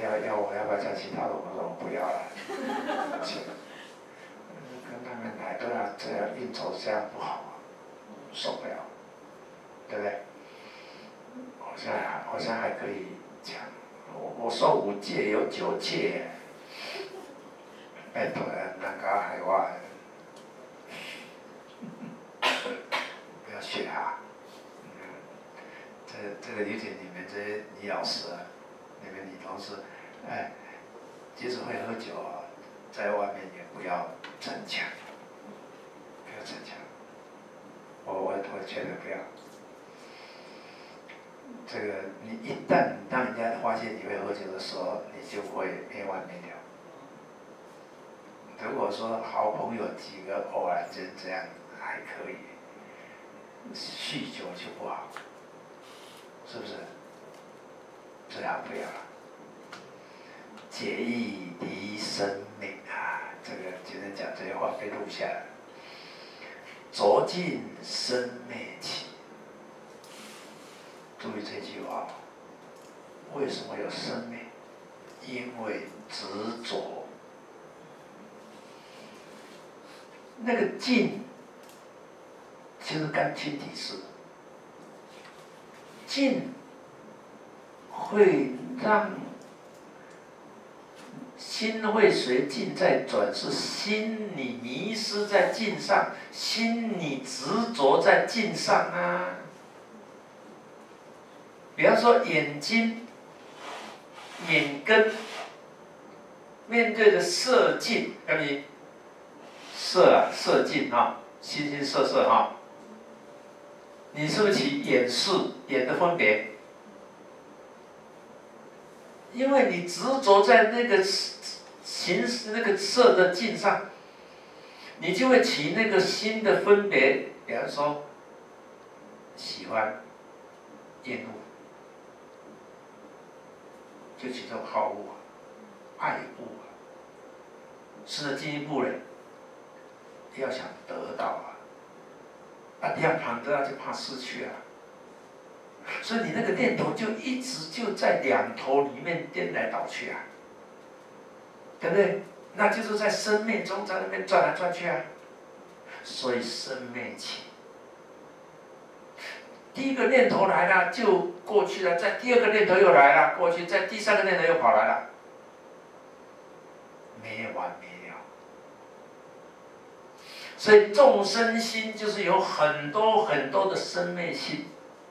我要不要加其他的？我说我不要了，不行。跟他们来都要这样应酬，这样不好啊，受不了，对不对？我现在还可以讲，我受5戒有9戒，拜托人家海外，不要学啊！这个理解你们这些李老师啊，你们女同事，哎，即使会喝酒啊，在外面也不要逞强，不要逞强。我觉得不要。这个你一旦让人家发现你会喝酒的时候，你就会没完没了。如果说好朋友几个偶然间这样还可以，酗酒就不好，是不是？最好不要了。解义离生命啊，这个今天讲这些话被录下来。浊尽生灭起，注意这句话。为什么有生灭？因为执着。那个尽，就是干净体式。尽会让心会随境在转，是心你迷失在境上，心你执着在境上啊。比方说眼睛、眼根面对着色境，要你色啊，色境哈，形形色色哈，你是不是起眼识、眼的分别？因为你执着在那个形那个色的境上，你就会起那个心的分别。比方说，喜欢、厌恶，就起这种好恶啊、爱恶啊。甚至进一步呢，要想得到啊，你要怕得到就怕失去啊。所以你那个念头就一直就在两头里面颠来倒去啊，对不对？那就是在生灭中在那边转来转去啊。所以生灭起，第一个念头来了就过去了，再第二个念头又来了过去，再第三个念头又跑来了，没完没了。所以众生心就是有很多很多的生灭性。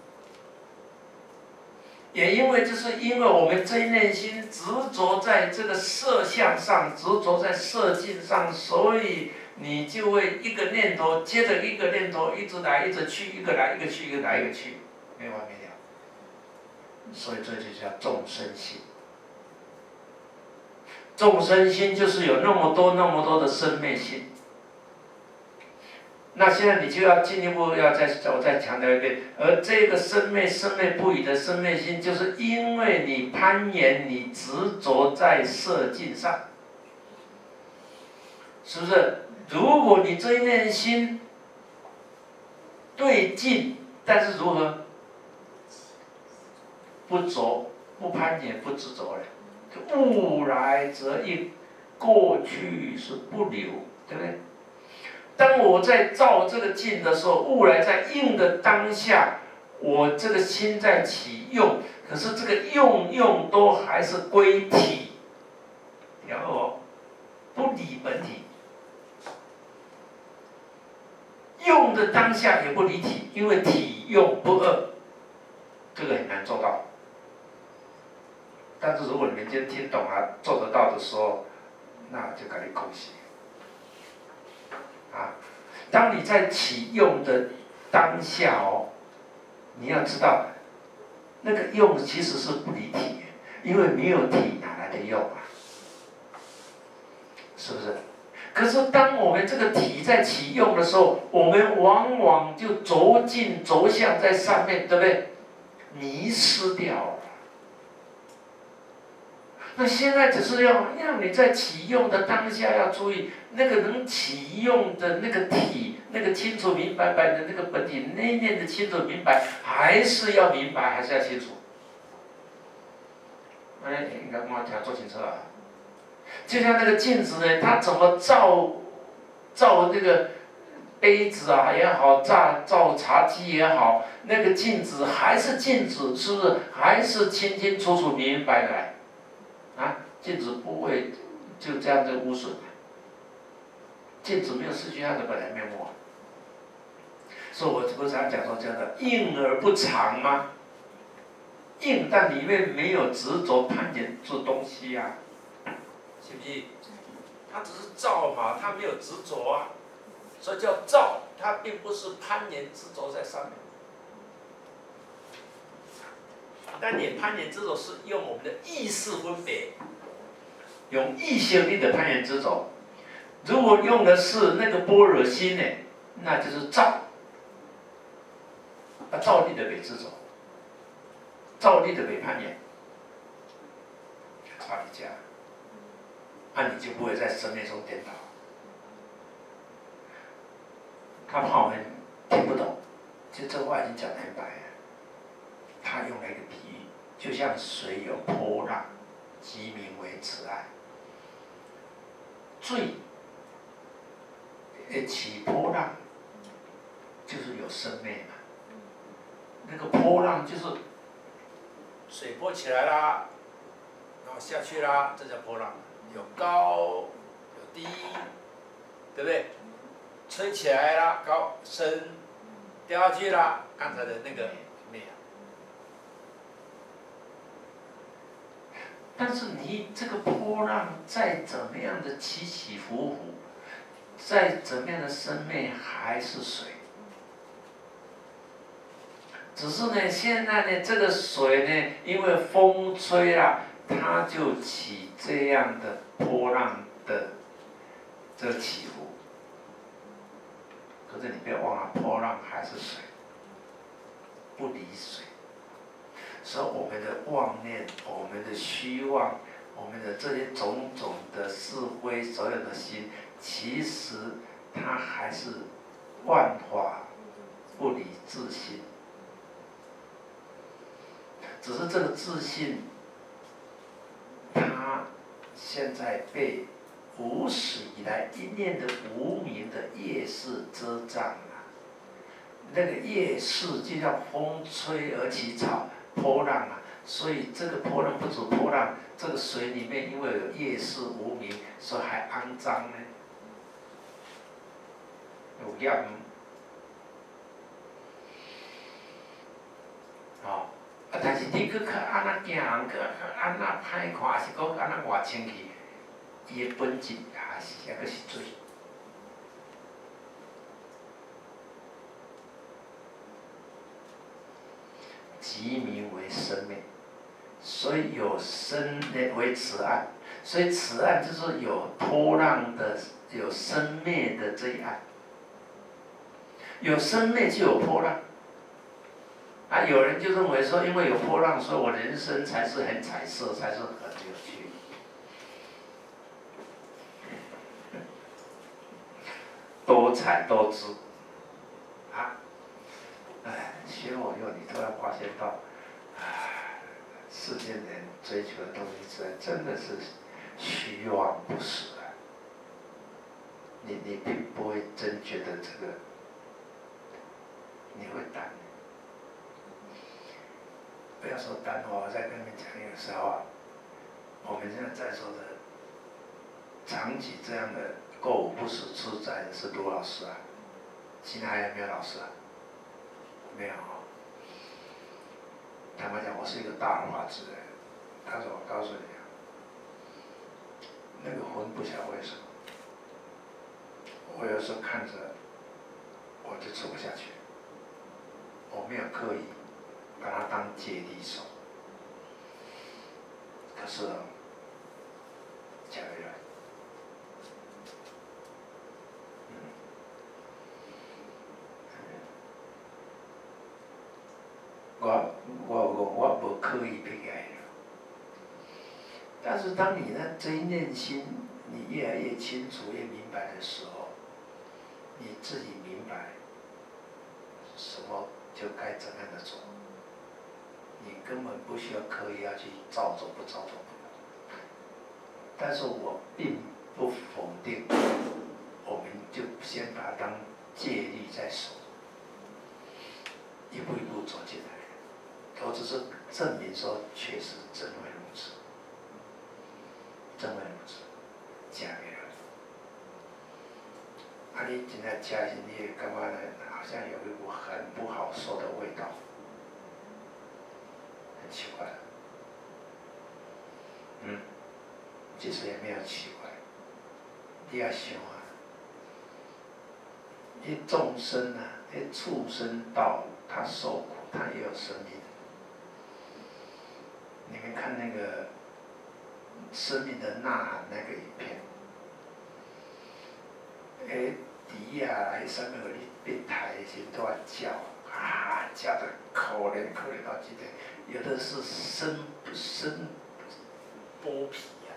也因为我们这一念心执着在这个色相上，执着在色境上，所以你就会一个念头接着一个念头，一直来一直去，一个来一个去，一个来一个去，没完没了。所以这就叫众生心。众生心就是有那么多的生灭心。那现在你就要进一步我再强调一遍，而这个生灭不已的生灭心，就是因为你攀岩，你执着在色境上，是不是？如果你这一念心对境，但是如何不着、不攀岩、不执着了，物来则应，过去是不留，对不对？当我在照这个境的时候，物来在应的当下，我这个心在起用，可是这个用都还是归体，然后不离本体。用的当下也不离体，因为体用不二，这个很难做到。但是如果你们今天听懂了、做得到的时候，那就给你恭喜。当你在起用的当下你要知道，那个用其实是不离体，因为没有体哪来的用啊？是不是？可是当我们这个体在起用的时候，我们往往就着境着相在上面，对不对？迷失掉了。那现在只是要让你在起用的当下要注意，那个能起用的那个体，那个清楚明白的那个本体内面的清楚明白，还是要明白，还是要清楚。 哎，应该我听做清楚啊。就像那个镜子呢，它怎么照那个杯子啊也好，照茶几也好，那个镜子还是镜子，是不是还是清清楚楚、明明白白？啊，镜子不会就这样子污损，镜子没有失去它的本来面目。所以我不是常讲说叫做硬而不长吗？硬，但里面没有执着攀岩做东西啊，是不是？它只是照嘛，它没有执着啊，所以叫照，它并不是攀岩执着在上面。但你攀岩执着是用我们的意识分别，用意性力的攀岩执着。如果用的是那个般若心呢，那就是照，照力的被执着。照例的被攀岩，差一家，那你就不会在生命中颠倒。他怕我们听不懂，其实这话已经讲得很白了。他用了一个比喻，就像水有波浪，即名为此岸。水起波浪，就是有生命嘛。那个波浪就是水波起来啦，然后下去啦，这叫波浪。有高有低，对不对？吹起来啦，高深，掉下去啦，刚才的那个没有。但是你这个波浪再怎么样的起起伏伏，再怎么样的生命还是水。只是呢，现在呢，这个水呢，因为风吹啦，它就起这样的波浪的这个起伏。可是你不要忘了，波浪还是水，不离水。所以我们的妄念、我们的虚妄、我们的这些种种的是非，所有的心，其实它还是万法不离自性。只是这个自信，它现在被无始以来一念的无明的业势遮障了。那个业势就像风吹而起草波浪啊，所以这个波浪不止波浪，这个水里面因为有业势无明，所以还肮脏呢，有业。哦。但是你搁安那行，搁安那歹看，还是搁安那外清气，伊的本质还是抑搁是水。即名为生命，所以有生为此岸，所以此岸就是有波浪的、有生灭的这一岸。有生灭就有波浪。啊，有人就认为说，因为有波浪，所以我人生才是很彩色，才是很有趣。多彩多姿，啊，哎，学我以后，你突然发现到，哎，世间人追求的东西，真的是虚妄不实啊。你并不会真觉得这个，你会担。不要说单话，我再跟你们讲，有时候啊，我们现在在座的，长期这样的过午不食自在的是卢老师啊，其他还有没有老师啊？没有哦。坦白讲，我是一个大而化之人，但是我告诉你啊，那个魂不晓得为什么，我有时候看着，我就吃不下去，我没有刻意把它当接力手，可是啊，假如我无刻意避开，但是当你的这一念心，你越来越清楚、越明白的时候，你自己明白什么就该怎样的做。 你根本不需要刻意要去照做不照做。但是我并不否定，我们就先把它当戒律在守，一步一步走进来。我只是证明说，确实真会如此，真会如此，假的。啊，你真正吃时，你会感觉呢，好像有一股很不好受的味道，很奇怪。其实也没有奇怪，你要想啊，那众生啊，那畜生道，他受苦，他也有生命。你们看那个《生命的呐喊》那个影片，猪啊，迄上面有你变态的时都要叫啊，叫得可怜到极点，有的是生剥皮啊。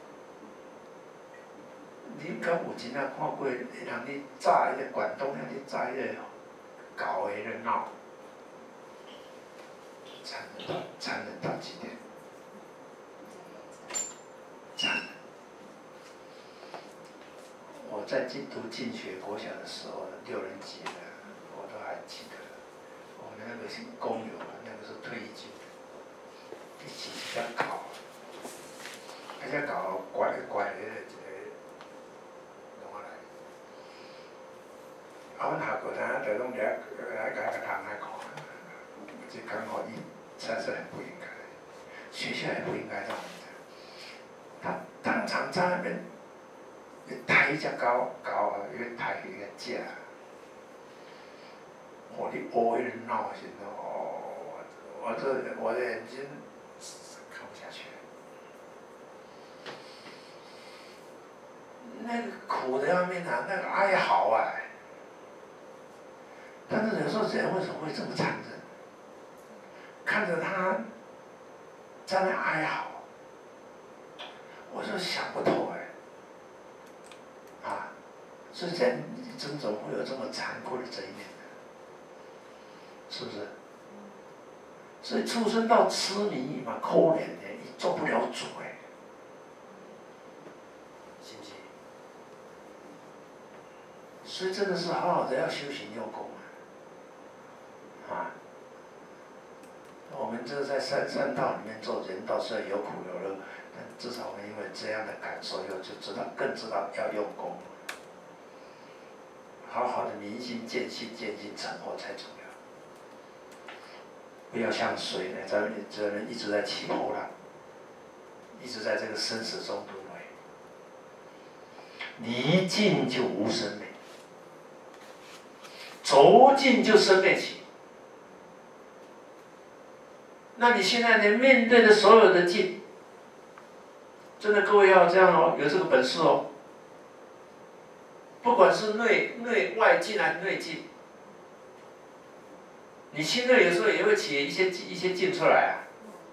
你敢有真正看过人咧炸迄个广东人咧炸迄个狗的咧闹，残忍到极点，残忍。我在读进学国小的时候，6年级的，我都还记得。我们那个是工友，那个是退役军的，一起在搞，在搞拐的啊，阮下课堂就拢来甲个人来看，这刚好实在是很不应该，学校也不应该这样子。他当场在那边抬一只狗啊，越抬越架。我的乌一直闹现在我的眼睛看不下去了。那个苦的要命啊，那个哀嚎啊！但是有时候人为什么会这么残忍？看着他在那哀嚎，我就想不透所以人怎么会有这么残酷的这一面呢？是不是？所以畜生道痴迷嘛，可怜的，你做不了主信不信？所以真的是好好的要修行用功我们这在三道里面做人道，虽然有苦有乐，但至少我们因为这样的感受，更知道要用功。好好的明心见性成佛才重要，不要像水呢，在一直在起波浪，一直在这个生死中轮回，离境就无生灭，走近就生灭起。那你现在呢？面对的所有的境，真的各位要这样有这个本事不管是内外境还是内境，你心内有时候也会起一些境出来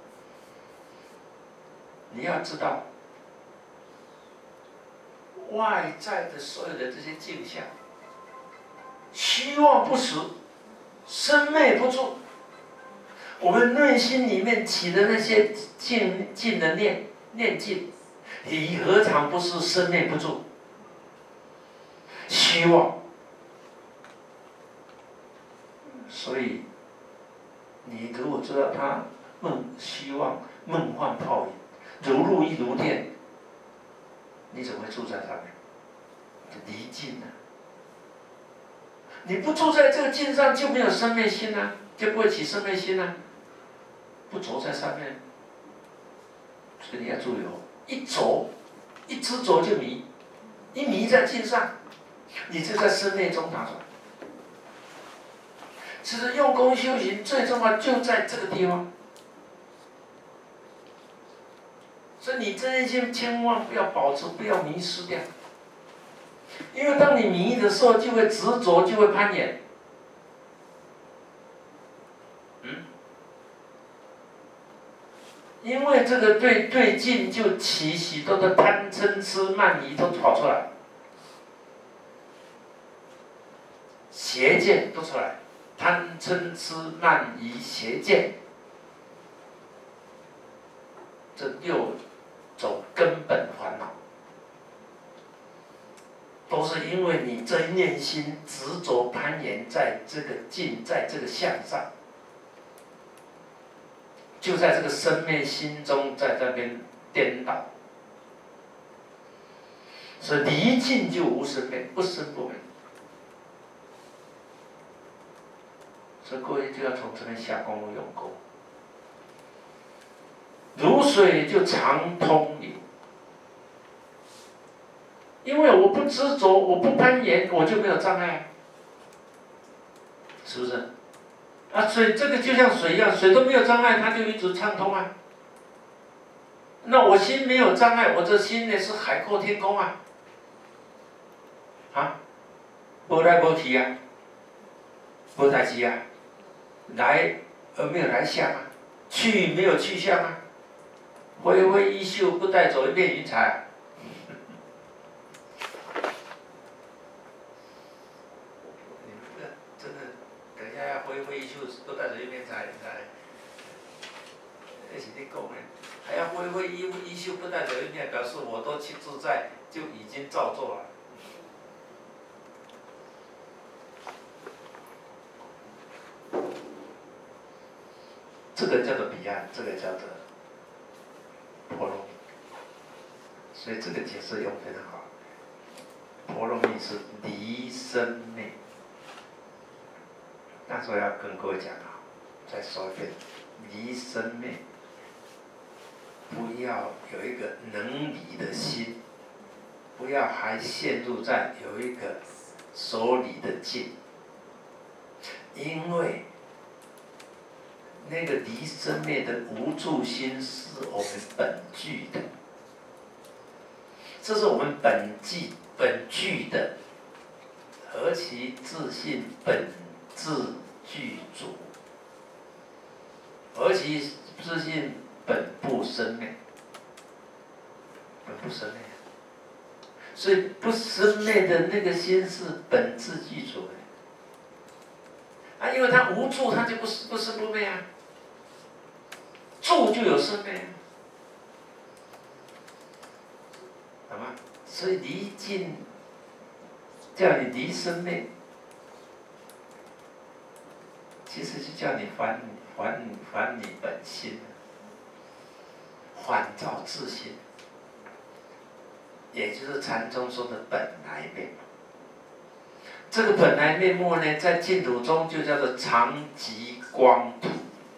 你要知道，外在的所有的这些境象，虚妄不实，生灭不住。我们内心里面起的那些境的念境，你何尝不是生灭不住？虚妄，所以你如果知道他虚妄梦幻泡影，如露亦如电，你怎么会住在上面？离境你不住在这个境上，就没有生灭心就不会起生灭心不走在上面，所以你要注意一走，一直走就迷，一迷在境上，你就在生灭中打转。其实用功修行最重要就在这个地方，所以你这一心千万不要保持，不要迷失掉，因为当你迷的时候，就会执着，就会攀岩。因为这个对境就起许多的贪嗔痴慢疑都跑出来，邪见都出来，贪嗔痴慢疑邪见， 就是因为你这一念心执着攀岩在这个境，在这个相上，就在这个生灭心中，在这边颠倒。所以离境就无生灭，不生不灭。所以各位就要从这边下功夫用功。如水就常通流，因为我不执着，我不攀岩，我就没有障碍，是不是？啊，水这个就像水一样，水都没有障碍，它就一直畅通啊。那我心没有障碍，我这心呢是海阔天空啊。啊，无来无去啊，无代志啊，来而没有来相啊，去没有去相啊，挥挥衣袖不带走一片云彩啊。你们这真的，等一下要挥挥衣袖不带走一片彩，那是你讲的，还要挥挥衣袖不带走一片，表示我都去自在，就已经照做了。这个叫做彼岸，这个叫做波罗蜜，所以这个解释用非常好。波罗蜜是离生灭，那时候要跟各位讲啊，再说一遍，离生灭，不要有一个能离的心，不要还陷入在有一个所离的境，因为那个离生灭的无助心是我们本具的，这是我们本具的，何其自信本自具足，何其自信本不生灭，本不生灭，所以不生灭的那个心是本自具足的。啊，因为它无助，它就不生不灭啊。住就有生灭，懂吗？所以离境叫你离生灭，其实就叫你还你本心，还照自心，也就是禅宗说的本来面目。这个本来面目呢，在净土中就叫做常寂光土。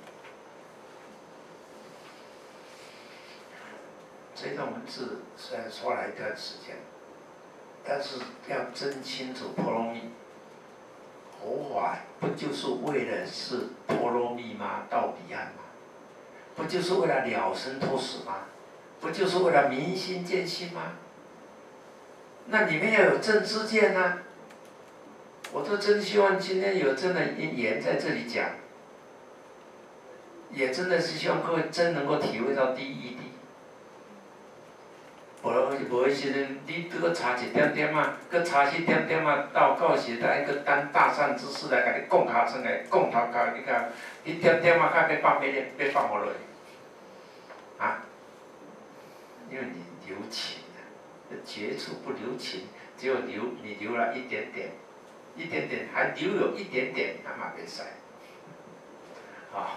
这段文字虽然说了一段时间，但是要真清楚波罗蜜，佛法不就是为了是波罗蜜吗？到彼岸吗？不就是为了了生脱死吗？不就是为了明心见性吗？那你们要有正知见啊！我都真希望今天有真的言在这里讲，也真的是希望各位真能够体会到第一谛。无迄时阵，你拄搁查一点点啊，搁查4点点啊，到时来搁等大善知识来甲你讲尻川来，讲头壳你甲，你点点啊，甲要放要放落去，啊？因为你留情啊，绝处不留情，只有你留了一点点，还留有一点点，那嘛袂使，啊。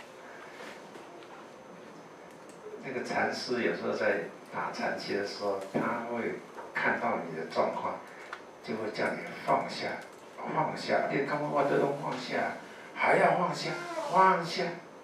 那个禅师有时候在打禅期的时候，他会看到你的状况，就会叫你放下，放下，你感觉我这种放下，还要放下，放下，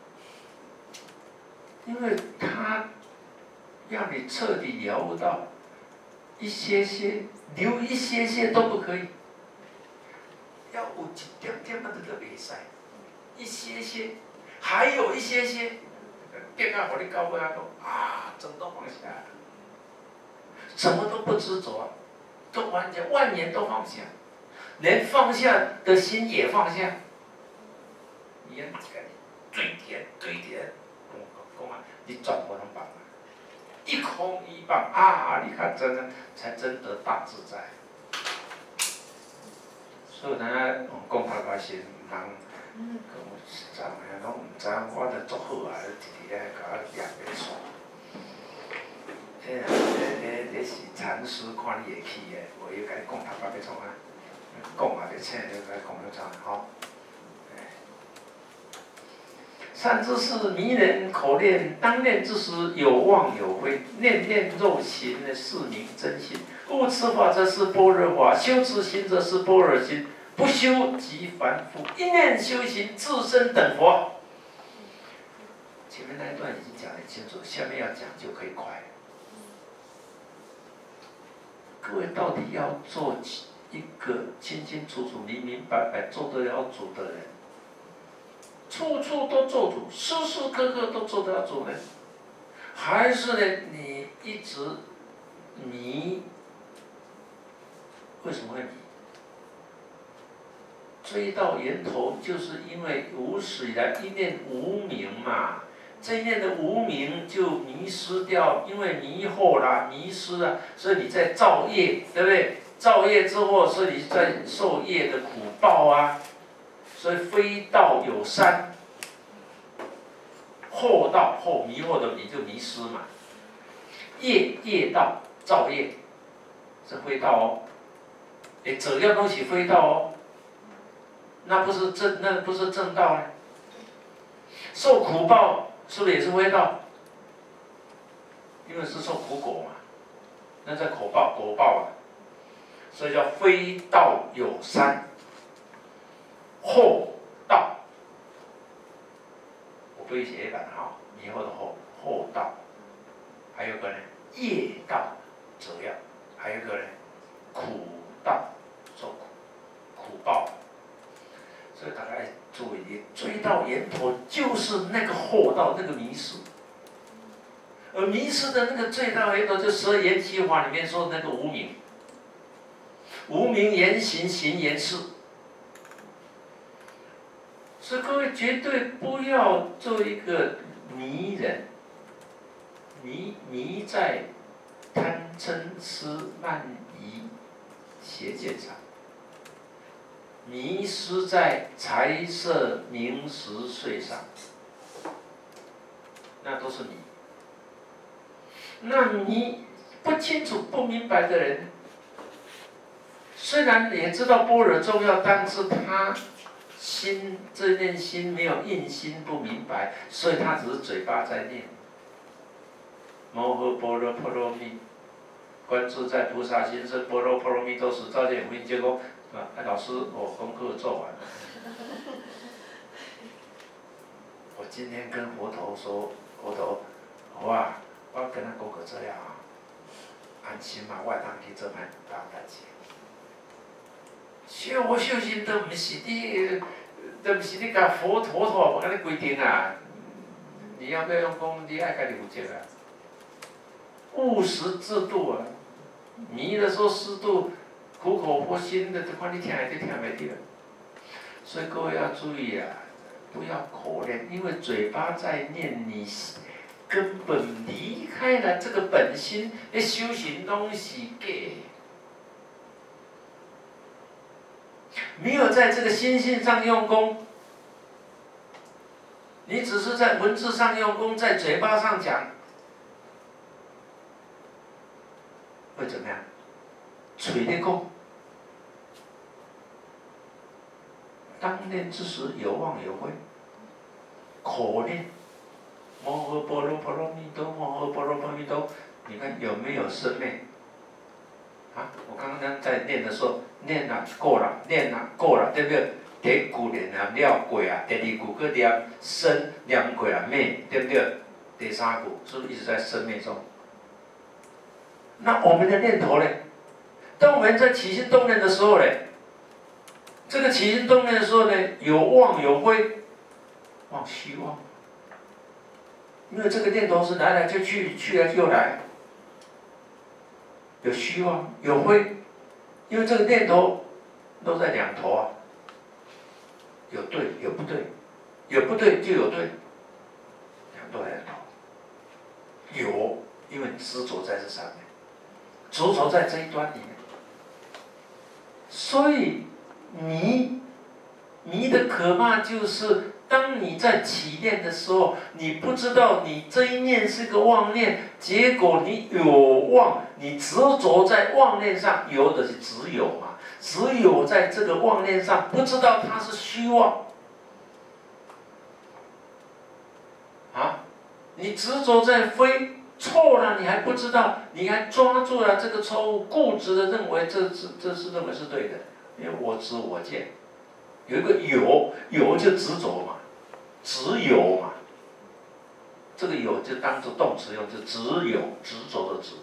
因为他要你彻底了悟到，一些留一些都不可以，要有一点点的都袂使，一些，还有一些。变啊，互你到尾啊，啊，整都放下，什么都不执着，都完全万年都放下，连放下的心也放下。你要对点，讲啊，你转不能放啊，一空一放啊，你看真的才真得大自在。所以咱讲头壳是人。讲实在诶，拢毋知，我着足好啊！直直咧甲我念袂煞。 是禅师看你会起的，我又甲你讲头发要创啊，讲也要请，你甲讲要创吼。善知识，迷人口念，当念之时有妄有非，念念肉行是名真心。悟此法则是般若法，修此行则是般若心。不修即凡夫，一念修行，自身等佛。前面那一段已经讲得很清楚，下面要讲就可以快了。各位到底要做一个清清楚楚、明明白白做得了主的人，处处都做主，时时刻刻都做得了主人，还是呢？你一直迷？为什么会迷？追到源头，就是因为无始以来一念无明嘛。这一念的无明就迷失掉，因为迷惑啦、迷失了，所以你在造业，对不对？造业之后，所以你在受业的苦报啊。所以非道有三，惑道惑迷惑的迷就迷失嘛。业道造业是非道哦，这样东西非道哦，那不是正道呢？受苦报。是不是也是非道？因为是受苦果嘛，那叫果报啊，所以叫非道有三，惑道，我不会写版哈，迷惑的惑道，还有个呢业道，这样，还有个呢苦道，受苦报。所以大家注意，追到源头就是那个惑道，那个迷失。而迷失的那个最大源头，就十二缘起法里面说的那个无明。无明言行，行言事。所以各位绝对不要做一个迷人，迷在贪嗔痴慢疑邪见上。迷失在财色名食睡上，那都是迷。那迷不清楚、不明白的人，虽然也知道般若重要，但是他这念心没有印心，不明白，所以他只是嘴巴在念。摩诃般若波罗蜜，观自在菩萨行深般若波罗蜜多时，照见五蕴皆空。老师，我功课做完了。我今天跟佛陀说，佛陀，我跟他讲个这样啊，安心嘛，我当去做蛮大代志。我修行都不是你甲佛陀甲你规定啊，你要不要用功，你爱家己负责啊。务实制度啊，迷的时候适度。苦口婆心的，就看你听会得听袂得。所以各位要注意啊，不要口念，因为嘴巴在念，你根本离开了这个本心，你修行东西给没有在这个心性上用功，你只是在文字上用功，在嘴巴上讲，会怎么样？嘴咧讲。当念之时有妄有非，口念摩诃般若波罗蜜多，摩诃般若波罗蜜多，你看有没有生灭？啊，我刚刚在念的时候，念啊过了，念啊过了，对不对？第一句念啊了过啊，第二句搁念生念过啊灭，对不对？第三句是不是一直在生灭中？那我们的念头呢？当我们在起心动念的时候呢？这个起心动念的时候呢，有妄有非，妄虚妄，因为这个念头是来来就去，去来就来，有虚妄有非，因为这个念头都在两头啊，有对有不对，有不对就有对，两头两头，有，因为执着在这上面，执着在这一端里面，所以。迷的可怕就是， 当你在起念的时候，你不知道你这一念是个妄念，结果你有妄，你执着在妄念上，有的是执有嘛，只有在这个妄念上，不知道它是虚妄。啊，你执着在非错了，你还不知道，你还抓住了这个错误，固执的认为这是认为是对的，因为我执我见，有一个有就执着嘛，执有嘛，这个有就当作动词用，就执有，执着的执。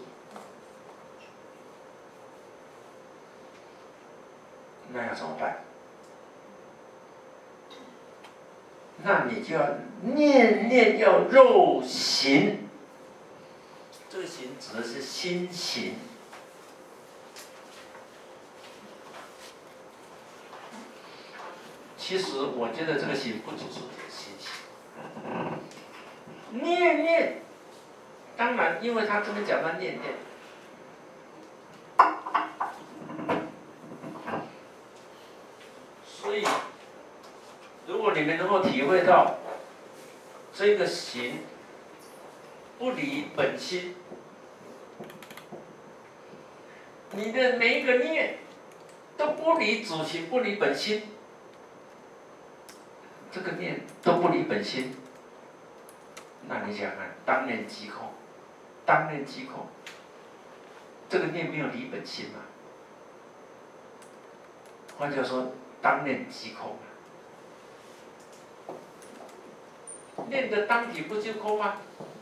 那要怎么办？那你就要念念要肉行，这个行指的是心行。其实我觉得这个行不只是心行，念念，当然，因为他这边讲到念念，所以如果你们能够体会到这个行不离本心，你的每一个念都不离主心，不离本心，这个念都不离本心，那你想想看，当念即空，当念即空，这个念没有离本心嘛？换句话说，当念即空啊。念的当体不就空吗？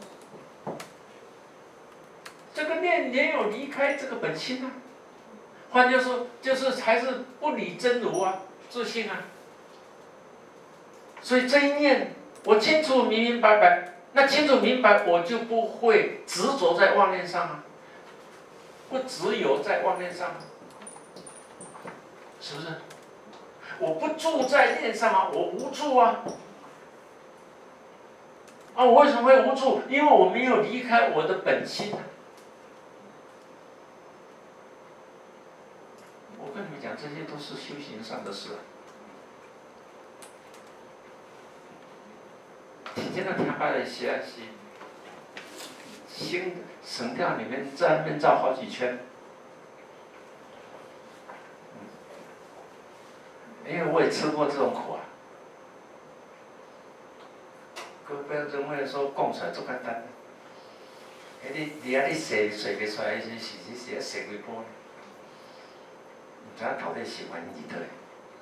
这个念没有离开这个本心啊。换句话说，就是还是不离真如啊，自性啊。所以这一念，我清楚明明白白，那清楚明白，我就不会执着在妄念上啊，不只有在妄念上啊，是不是？我不住在念上啊，我无住啊。啊，我为什么会无助？因为我没有离开我的本心。我跟你们讲，这些都是修行上的事。今天的听法的学习，心神跳里面在那边绕好几圈。因为我也吃过这种苦啊。不要认为说讲出来足简单，你写不出来，是写几波呢？唔知到底是玩几对？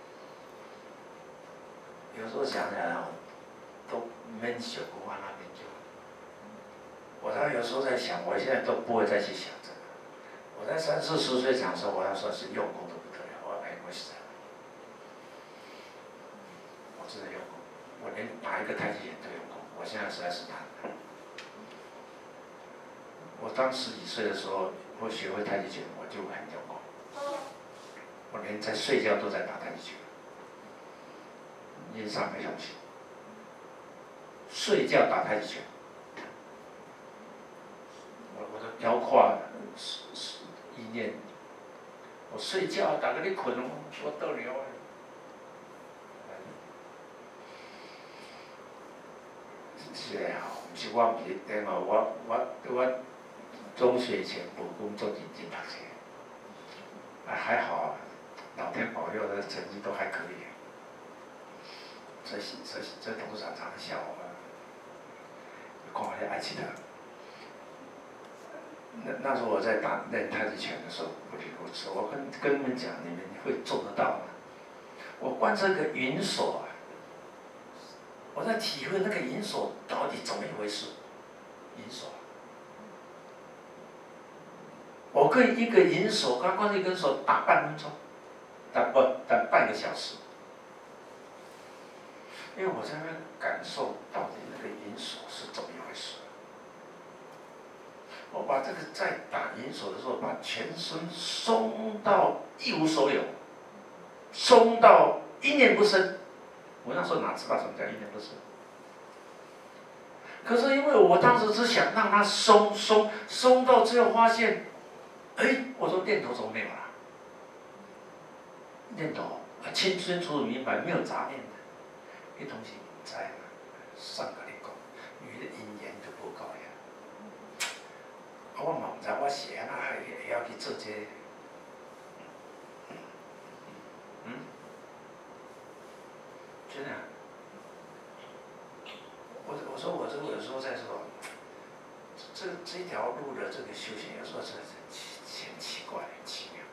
有时候想起来哦，都免想过往那边就。我常有时候在想，我现在都不会再去想这个。我在30、40岁讲说，我要说是用功都不得了，我实在，我真的用功，我连打一个太极拳都用功。我现在实在是难。我当10几岁的时候，我学会太极拳，我就很用功。我连在睡觉都在打太极拳，印象非常深。睡觉打太极拳，我的腰胯意念，我睡觉打个你困我得了啊。是的吼，毋是我唔是点哦，我中学前补工作认真读书，还好啊，老天保佑的成绩都还可以。这董事长常常笑我，看我的爱情的。那时候我在练太极拳的时候，我跟你们讲，你们会做得到吗？我观这个云锁啊。我在体会那个银锁到底怎么一回事。银锁，我可以一个银锁，刚光一根手打半分钟，打半个小时，因为我在那感受到底那个银锁是怎么一回事。我把这个在打银锁的时候，把全身松到一无所有，松到一念不生。我那时候哪知道什么叫一念不生？可是因为我当时只想让它松到最后发现，我说念头怎么没有了？念头清楚明白，没有杂念的，一东西知嘛，算甲你讲，因为因缘就无够呀。我嘛毋知我是安那会晓去做这个。真的、啊，我说我这个有时候在说，这一条路的这个修行，有时候是很奇怪，很奇妙，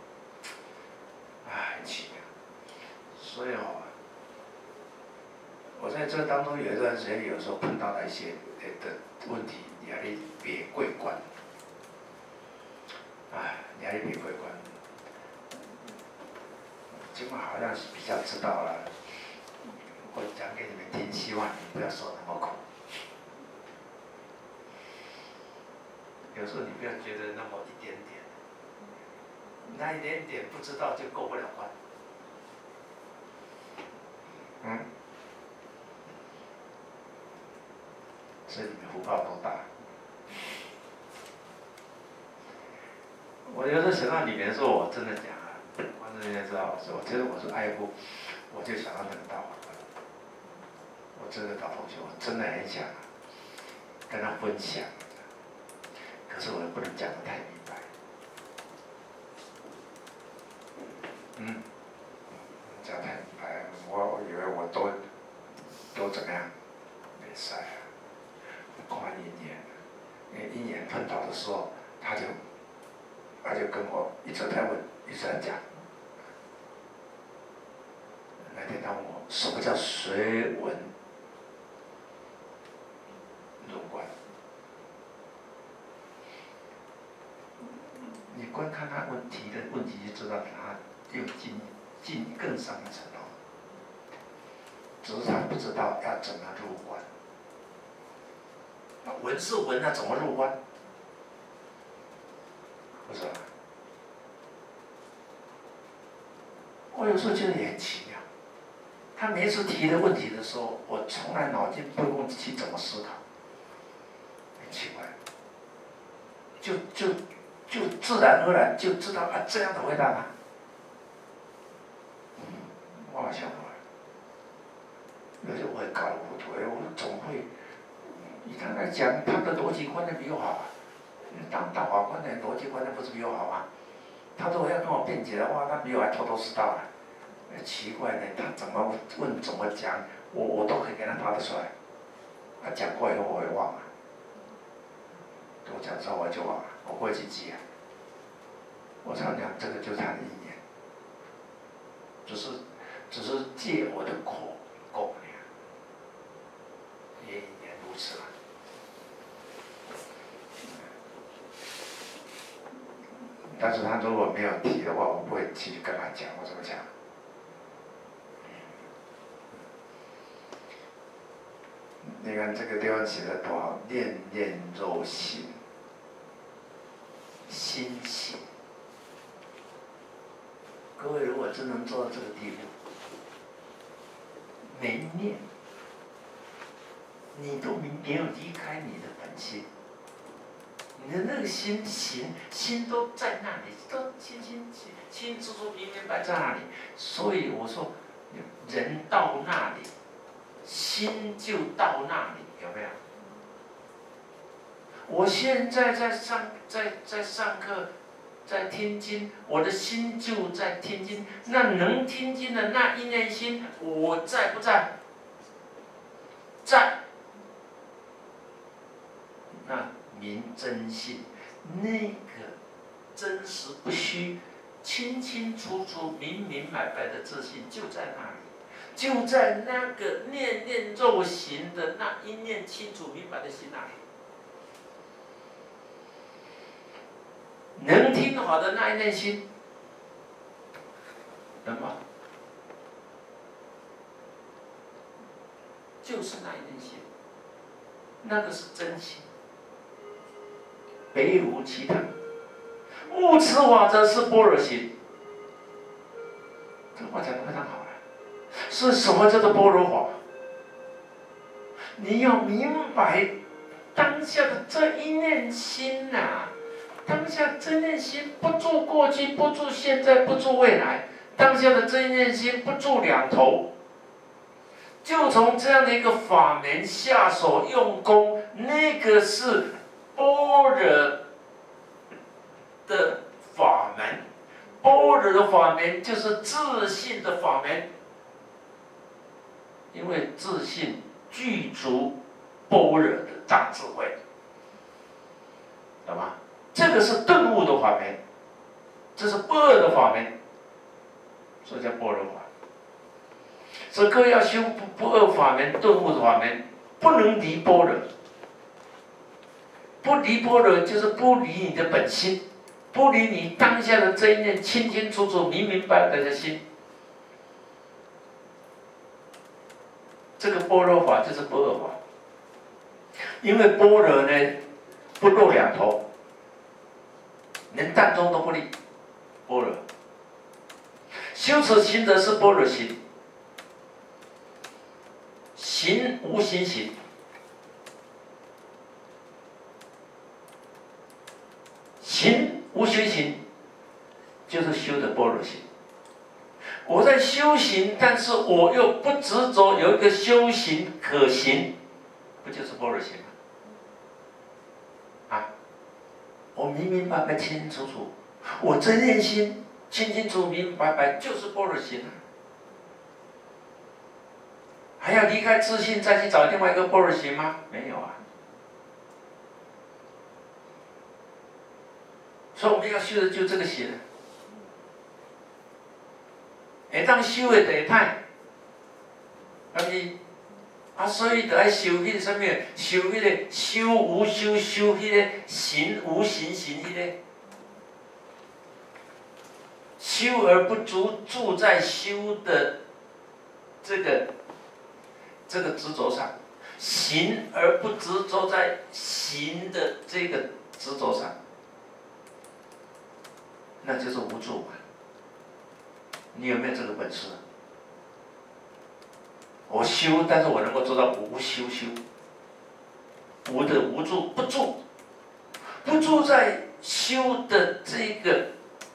很奇妙。所以哦，我在这当中有一段时间，有时候碰到了一些的问题，压力别过关，压力别过关。今晚好像是比较知道了。我讲给你们听，希望你不要受那么苦。有时候你不要觉得那么一点点，那一点点不知道就过不了关。所以你们福报多大？我有时候想到里面说，我真的讲啊，观众也知道，我觉得我是爱护，我就想到那个道法。我这个老同学，我真的很想跟他分享，可是我又不能讲得太明白。讲太明白，我以为我都怎么样？没事啊，看因缘，因为因缘碰到的时候，他就跟我一直在问，一直在讲。那天他问我，什么叫随文入观？你观看他问题的问题，就知道他又进更上一层楼，只是他不知道要怎么入观。文是文啊，怎么入观？不是吧？我有时候觉得也很奇妙。他每次提的问题的时候，我从来脑筋不用去怎么思考，很奇怪，就自然而然就知道这样的回答他。我好想过来，有些我也搞得糊涂，我怎么会？以他来讲，他的逻辑观念比我好啊。当大法官的逻辑观念不是比我好吗？他都要跟我辩解的话，他比我还头头是道啊。奇怪呢，他怎么问怎么讲，我都可以给他答得出来。他讲过以后我会忘了，我讲之后我就忘了，我不会去记啊。我常讲这个就是他的因缘，只是借我的口供呀，也如此了。但是他如果没有提的话，我不会继续跟他讲，我怎么讲？你看这个地方写的多好，念念肉心，心行。各位如果真能做到这个地步，没念，你都没有离开你的本心，你的那个心都在那里，都清楚楚明白在那里。所以我说，人到那里，心就到那里，有没有？我现在在上课，在听经，我的心就在听经。那能听经的那一念心，我在不在？在。那明真心，那个真实不虚、清清楚楚、明明白白的自信就在那里。就在那个念念肉行的那一念清楚明白的心那里，能听好的那一念心，能吗？就是那一念心，那个是真心。北无其他，无此法则是般若心。这话讲得非常好。是什么叫做般若法？你要明白当下的这一念心呐、当下这一念心不住过去，不住现在，不住未来，当下的这一念心不住两头， 就从这样的一个法门下手用功，那个是般若的法门。般若的法门就是自信的法门，因为自信具足般若的大智慧，懂吗？这个是顿悟的法门，这是般若的法门，所以叫般若法。所以各位要修不二法门、顿悟的法门，不能离般若。不离般若就是不离你的本心，不离你当下的这一念清清楚楚、明明白白的心。这个般若法就是般若法，因为般若呢不落两头，连当中都不离。般若修持行者是般若行。行无形行，行无形行，就是修的般若行。我在修行，但是我又不执着有一个修行可行，不就是般若行吗？啊，我明明白白、清清楚楚，我真念心清清楚、明明白白，就是般若行啊。还要离开自信再去找另外一个般若行吗？没有啊。所以我们要修的就这个行。当修的地派，所以就爱修迄个什么？修迄个修无修，修迄个行无行行迄个。修而不住在修的这个执着上，行而不执着在行的这个执着上，那就是无助嘛。你有没有这个本事？我修，但是我能够做到无修修，无的无助，不住在修的这个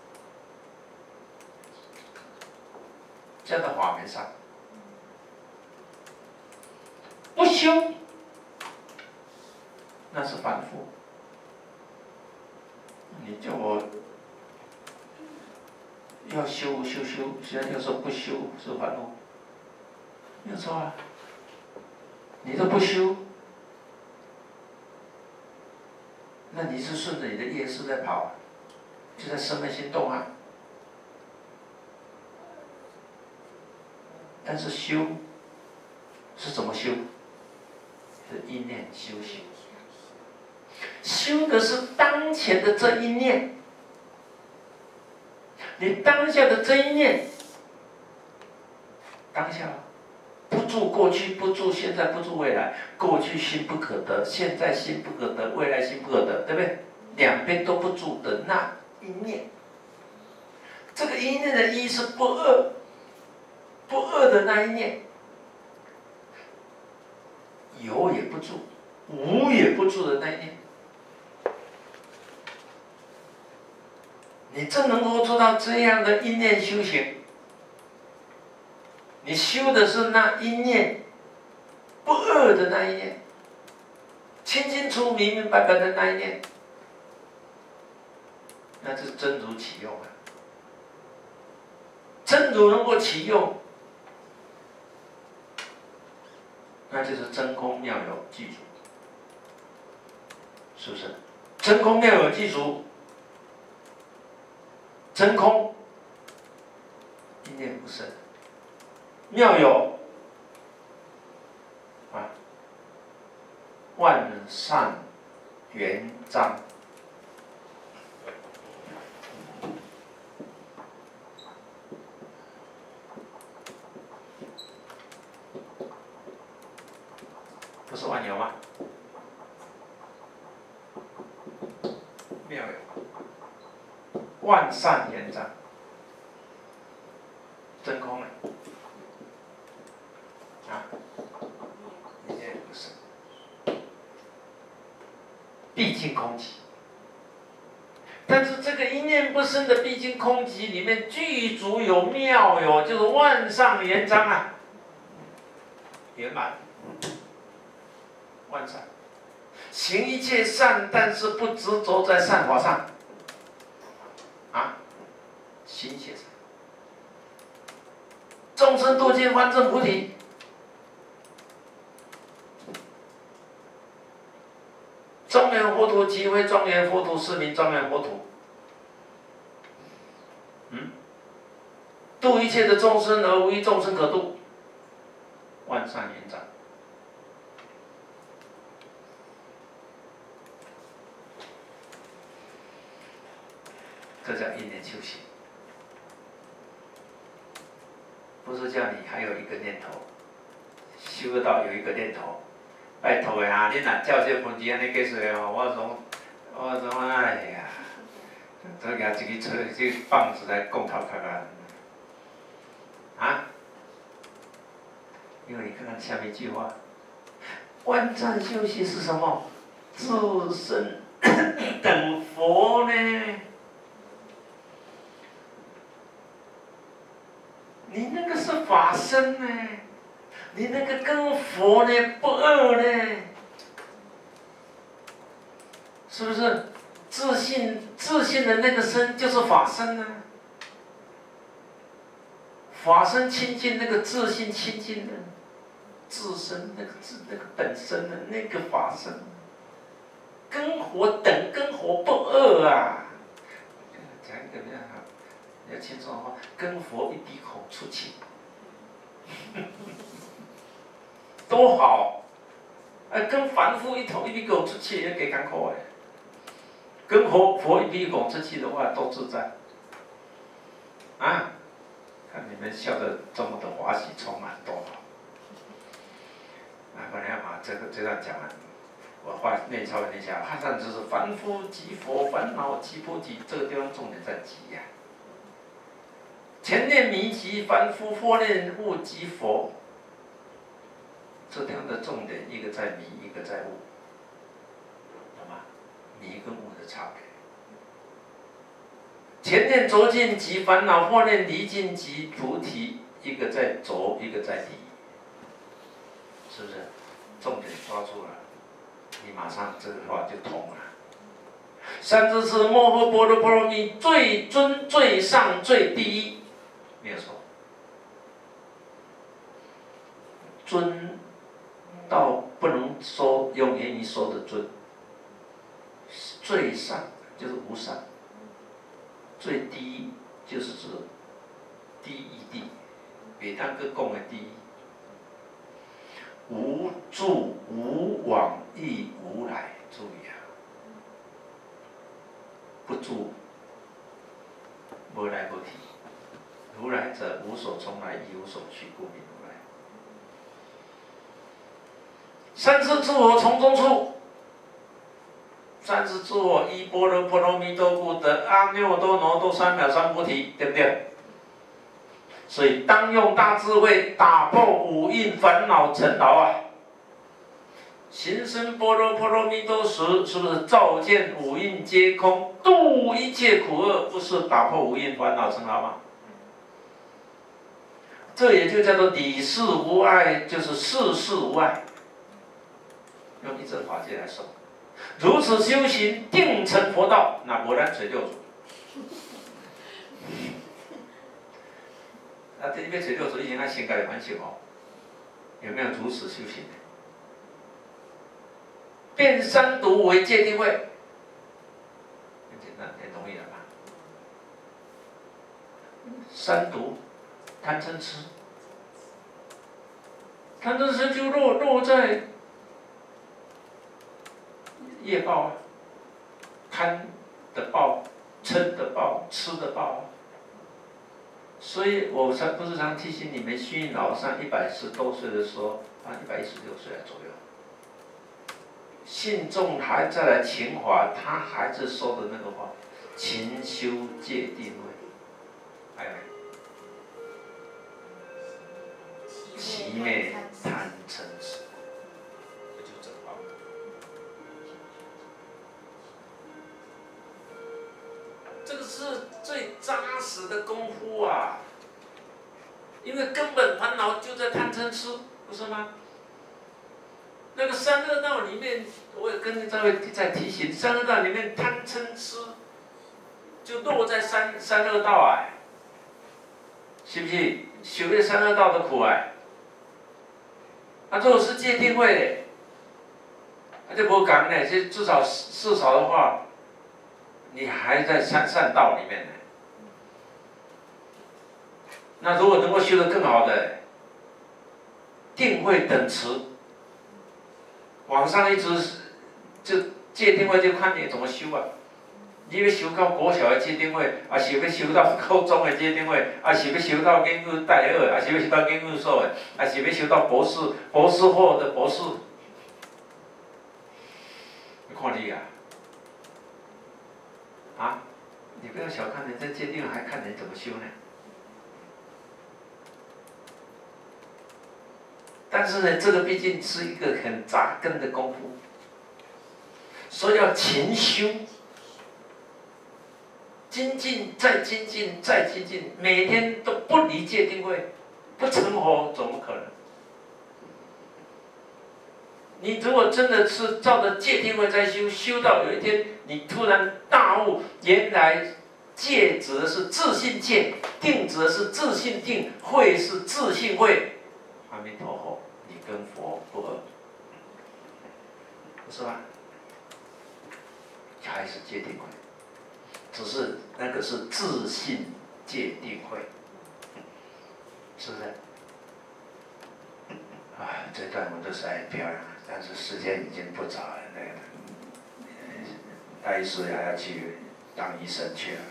这样的法门上。不修，那是凡夫。你叫我要修，现在又说不修是凡夫，没有错啊。你都不修，那你是顺着你的业识在跑啊，就在生闷心动啊。但是修是怎么修？是一念修行，修的是当前的这一念，你当下的这一念，当下不住过去，不住现在，不住未来，过去心不可得，现在心不可得，未来心不可得，对不对？两边都不住的那一念，这个一念的一是不二，不二的那一念。有也不住，无也不住的那一念，你真能够做到这样的一念修行，你修的是那一念不二的那一念，清清楚、明明白白的那一念，那是真如启用啊！真如能够启用，那就是真空妙有具足，是不是？真空妙有具足，真空一念不生，妙有万善圆彰。不是万有吗？妙有，万善圆彰，真空了一念不生，毕竟空寂。但是这个一念不生的毕竟空寂里面具足有妙有，就是万善圆彰啊。 圆满，万善。行一切善，但是不执着在善法上。啊，行一切善，众生度尽，方证菩提。庄严佛土即为庄严佛土，是名庄严佛土。度一切的众生而无一众生可度，万善圆长。这叫一念修行，不是叫你还有一个念头，修到有一个念头。拜托的啊，你若照这分支安尼计算哦，我总哎呀，再拿一个这棒子来讲头壳啊！因为你看看下面一句话，万善修习是什么？自身等佛呢？你那个是法身呢？你那个跟佛呢不二呢？是不是？自信的那个身就是法身呢？法身清净，那个自信清净的，自身那个本身的那个法身，跟佛等，跟佛不二啊！讲一个比较好，比较轻松的话，跟佛一鼻孔出气。多好，跟凡夫一鼻孔出气也给艰苦哎，跟佛一鼻孔出气的话都自在，啊，看你们笑得这么的欢喜充满，多好！本来要把这段讲完，我念稍微念一下，汉上就是凡夫即佛，烦恼即菩提，这个地方重点在即呀。前念迷即凡夫，后念悟即佛。这地方的重点，一个在迷，一个在悟，懂吗？迷跟悟的差别。前念着尽即烦恼，后念离尽即菩提，一个在着，一个在离，是不是？重点抓住了，你马上这个话就通了。三字是摩诃般若波罗蜜最尊、最上、最第一，没有错。尊到不能说用言语说的尊，最上就是无上，最低就是指第一地，别当个讲的第一，无住无往亦无来，注意啊，不住，无来无去，如来者无所从来，亦无所去，故名如来。三世诸佛从中出，三世诸佛依般若波罗蜜多故得阿耨多罗多三藐三菩提，对不对？所以当用大智慧打破五蕴烦恼尘劳啊！行深般若波罗蜜多时，是不是照见五蕴皆空，度一切苦厄？不是打破五蕴烦恼尘劳吗？这也就叫做理事无碍，就是事事无碍。用一真法界来说，如此修行，定成佛道，那果然垂六祖。这一边垂六祖，以前他心改反省哦，有没有如此修行的？变三毒为戒定慧，很简单，很容易了吧？三毒，贪嗔痴，贪嗔痴就落在业报啊，贪的报，嗔的报，痴的报。所以我不是常提醒你们，虚云老上110多岁的时候，116岁左右，信众还再来勤华，他还是说的那个话，勤修戒定慧，还有熄灭贪嗔痴，这就正报。这个是最扎实的功夫啊！因为根本烦恼就在贪嗔痴，不是吗？ 那个三恶道里面，我也跟各位在提醒，三恶道里面贪嗔痴，就落在三恶道啊，是不是？修炼三恶道的苦啊！啊，如果是戒定慧，那就不讲呢，至少的话，你还在善道里面呢。那如果能够修得更好的，定慧等持，往上一直就戒定慧就看你怎么修啊。你要修到国小的戒定慧，啊是要修到高中的戒定慧，啊是要修到研究大学的，啊是要修到研究所的，啊是要修到博士后的博士。看你啊，啊，你不要小看人家戒定，还看人怎么修呢。但是呢，这个毕竟是一个很扎根的功夫，所以要勤修。精进，再精进，再精进，每天都不离戒定慧，不成佛怎么可能？你如果真的是照着戒定慧在修，修到有一天你突然大悟，原来戒指的是自性戒，定指的是自性定，慧是自性慧。阿弥陀佛，你跟佛不合，不是吧？还是戒定慧。只是那个是自信戒定慧，是不是？啊，这段我都是很漂亮，但是时间已经不早了。那个，大医师还要去当医生去了，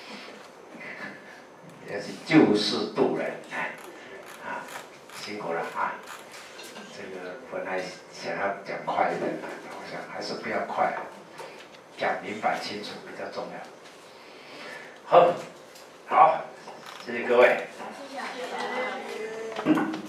也是救世渡人，啊，辛苦了啊！这个本来想要讲快一点的，我想还是不要快，讲明白清楚比较重要。好，谢谢各位。 谢谢。